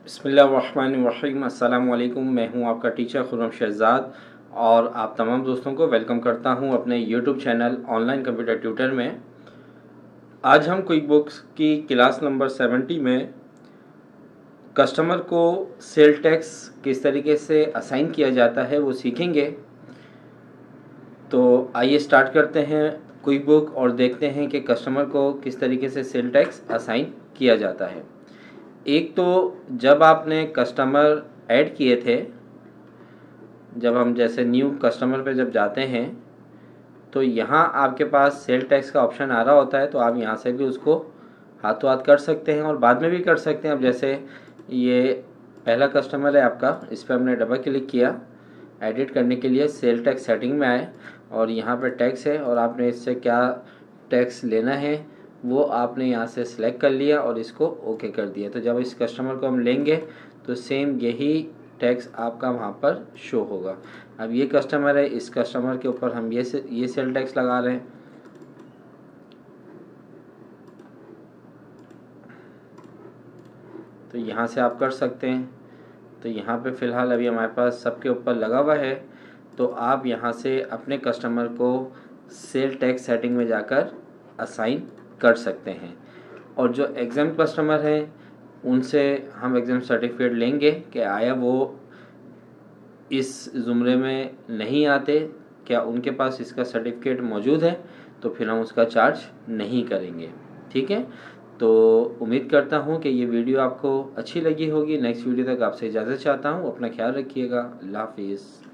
बिस्मिल्लाहिर्रहमानिर्रहीम। अस्सलाम वालेकुम। मैं हूं आपका टीचर खुर्रम शहजाद और आप तमाम दोस्तों को वेलकम करता हूं अपने YouTube channel online computer tutor में। आज हम क्विक बुक्स की क्लास नंबर 70 में कस्टमर को सेल टैक्स किस तरीके से असाइन किया जाता है वो सीखेंगे। तो आइए स्टार्ट करते हैं क्विक बुक और देखते हैं कि कस्टमर को किस तरीके से सेल टैक्स असाइन किया जाता है। एक तो जब आपने कस्टमर ऐड किए थे, जब हम जैसे न्यू कस्टमर पे जब जाते हैं तो यहाँ आपके पास सेल टैक्स का ऑप्शन आ रहा होता है, तो आप यहाँ से भी उसको हाथों हाथ कर सकते हैं और बाद में भी कर सकते हैं। अब जैसे ये पहला कस्टमर है आपका, इस पर हमने डबल क्लिक किया एडिट करने के लिए, सेल टैक्स सेटिंग में आए और यहाँ पे टैक्स है और आपने इससे क्या टैक्स लेना है वो आपने यहाँ से सिलेक्ट कर लिया और इसको ओके कर दिया। तो जब इस कस्टमर को हम लेंगे तो सेम यही टैक्स आपका वहाँ पर शो होगा। अब ये कस्टमर है, इस कस्टमर के ऊपर हम ये सेल टैक्स लगा रहे हैं। तो यहाँ से आप कर सकते हैं। तो यहाँ पे फ़िलहाल अभी हमारे पास सबके ऊपर लगा हुआ है, तो आप यहाँ से अपने कस्टमर को सेल टैक्स सेटिंग में जाकर असाइन कर सकते हैं। और जो एग्ज़ाम कस्टमर हैं उनसे हम एग्ज़ाम सर्टिफिकेट लेंगे कि आया वो इस ज़ुमरे में नहीं आते, क्या उनके पास इसका सर्टिफिकेट मौजूद है, तो फिर हम उसका चार्ज नहीं करेंगे। ठीक है, तो उम्मीद करता हूँ कि ये वीडियो आपको अच्छी लगी होगी। नेक्स्ट वीडियो तक आपसे इजाज़त चाहता हूँ। अपना ख्याल रखिएगा। अल्लाह हाफिज़।